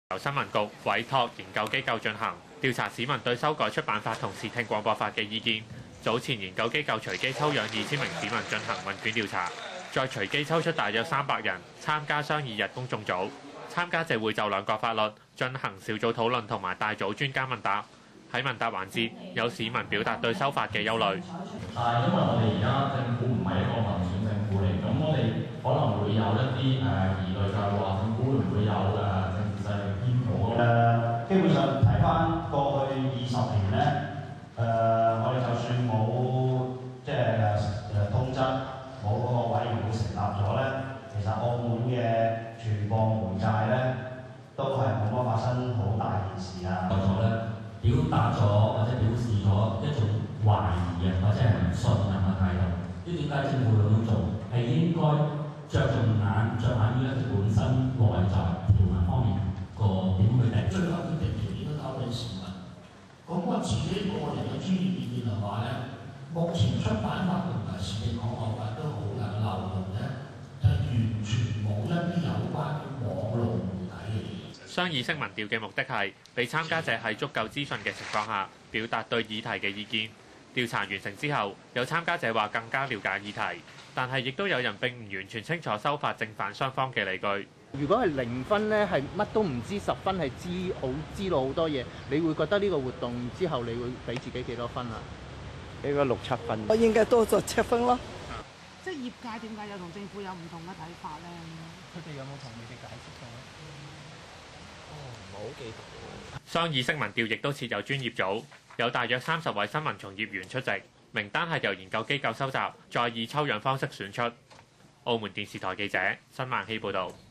由新聞局委託研究機構進行調查市民對修改出版法同視聽廣播法嘅意見。早前研究機構隨機抽樣2000名市民進行問卷調查，再隨機抽出大約300人參加商議日公眾組。參加者會就兩個法律進行小組討論同埋大組專家問答。喺問答環節，有市民表達對修法嘅憂慮。 但係因為我哋而家政府唔係一個民選政府嚟，咁我哋可能會有一啲疑慮，就係話政府會唔會有政治勢力偏頗？基本上睇翻過去20年咧，我哋就算冇即係通則，冇嗰個委員會成立咗咧，其實澳門嘅傳播媒介咧都係冇乜發生好大件事啊。咗咧，表達咗或者表示咗一種懷疑啊，或者係唔信任嘅態度。呢點解政府咁樣做？係應該着眼於一啲本身內在條文方面個點去定。最後決定條件都交俾市民。咁我自己個人嘅專業意見係話咧，目前出版法同埋視聽廣播法都好有漏洞咧，就完全冇一啲有關嘅網絡媒體嘅嘢。 商議式民調嘅目的係俾參加者喺足夠資訊嘅情況下表達對議題嘅意見。調查完成之後，有參加者話更加了解議題，但係亦都有人並唔完全清楚修法正反雙方嘅理據。 如果係0分咧，係乜都唔知，10分係知道好多嘢，你會覺得呢個活動之後，你會俾自己幾多分啊？ 應該6、7分。 我應該多咗7分咯。 即係業界點解有同政府有唔同嘅睇法咧？ 佢哋有冇同你哋解釋過？ 唔好記得。 商議式民調亦都設有專業組，有大約30位新聞從業員出席，名單係由研究機構收集，再以抽樣方式選出。澳門電視台記者申萬希報導。